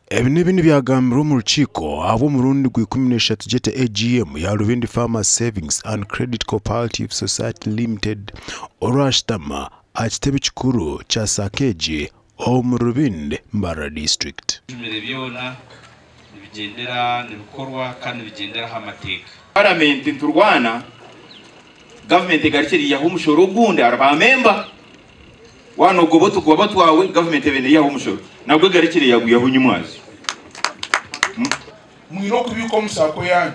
Ebi n'ibindi byagambirwa mu rukiko abo mu rundi rw'13 gete AGM ya Rubindi Farmers Savings and Credit Cooperative Society Limited orashtama akitebe kikuru kya Sakeji mu Rubindi Mbarara District. Byona bigendera nibikorwa kandi bigendera amateka. Parliament nturwana government garikiri yaho umushoro gundi araba memba wano goboto kuba batwawe government bene yaho umushoro nabwo garikiri yaho nyumwazi mwino kubiko musako yanyu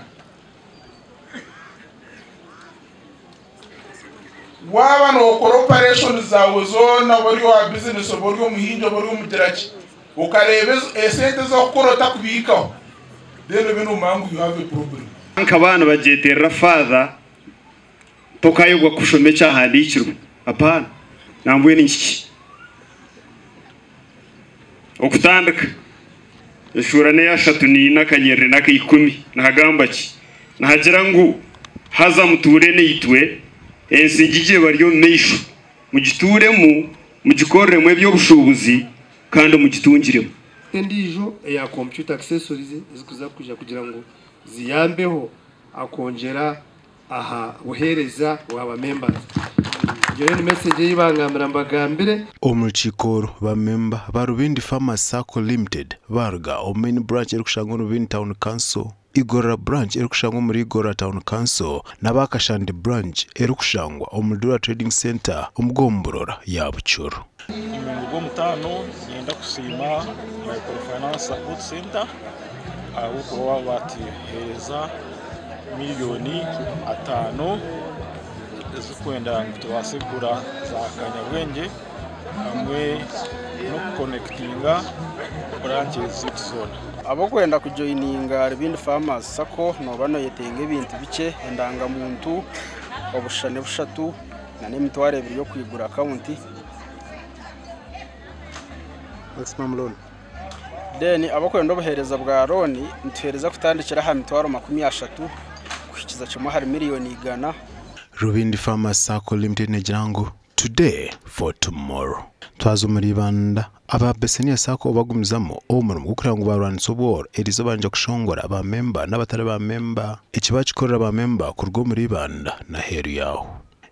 waba no corporation zawe zona bari wa business bari umuhinjo bari umudiraki ukarebe esente zo korota kubika deno bino mangu you have a problem nk'abana bagetera father tokayogwa kushomecha handikirwa apana nambuye n'iki okutandika ishura ne yashatu ni nakanyere nakayikumi nahagamba ki nahagira ngo haza muture ne yitwe ensingije bariyo meisho mugituremu mugikorere mu byo bushubuzi kandi mugitungiremo endijo ya computer accessories zikuza kugira ngo ziyambeho akongera aha buhereza waba members. Iyo ni message yibangamira mbagambire omurukiko ba memba ba Rubindi Farmers SACCO Limited barga main branch erukushanga Rubindi Town Council Igora branch erukushanga muri Igora Town Council nabakashande branch erukushangwa Omudura Trading Center umugomborora ya Bucyoro. Ubwo mutano yenda kusima Microfinance Support Center aho batihereza miliyoni 5 zikwenda tubasegura za Kanyabwenge hamwe no connectinga branches z'izona abo kwenda kujoininga Rubindi Farmers SACCO no bano yetenge ibintu bice endanga muntu obushane bushatu na nemitware ebiri yo kwigura account maximum loan. Then abo kwenda obuhereza bwa loan ntuhereza kutandikira ha mitwaro 30 kukiza cyo hari miliyoni 100. Rubindi Farmers SACCO Limited negirango today for tomorrow. Twazumuri banda ababesenia SACCO bagumizamo omurimo gukira ngo barwanitse ubworo erizo banje kushongora aba member n'abatari ba member ikibakikorera ba member kurwo muri banda na heru yaho.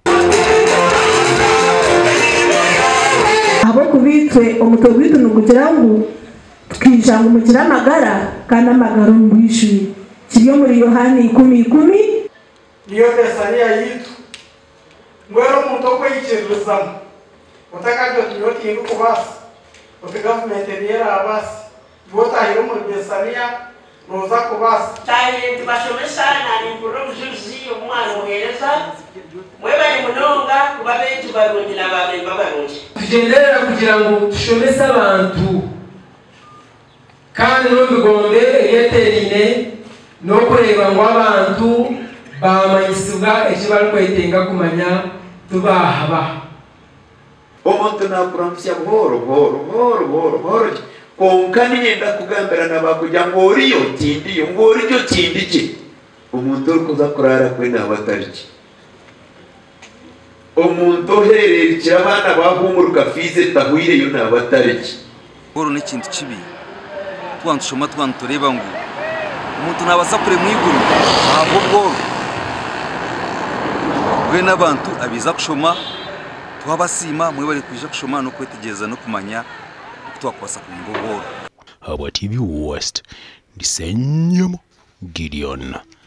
Abo kubitwe omutobwito nukugirango twinjanga umugira amagara kandi amagara mbishwi kiriyo muri Yohani 10:10 iyo desania yitu ngwero muntu okweyikirizamo utakajya tuyotinga kubasa uti government yera abasi botahira mu desania roza kubasa tayi tubashomesha na nimburo bujuzi umwana muhereza mwebali munonga kubabetu barundi n'abamemba barundi tugenderera kugira ngo tushomese abantu kandi no bigombe yeterine no kureba ngo abantu bamanyisuga ekibali kwetenga kumanya tubahaba omuntu nakuramfya buhoro konkani yenda kugambira nabakujya ngoriyo tindiyo ngoriyo tindike omuntu okuza kurara kwena abatariki omuntu hererikira abana bahumuruka fize tahwire yo nabatariki boro n'ikintu kibi twantushoma twantureba ngo umuntu nabasakure mwiguru ahubwo boro we n'abantu abiza kushoma twabasima mwe bari kwija kushoma no kwetegeza no kumanya twakwasa kumbo boro. Haba TV West Disenyamo Gideon.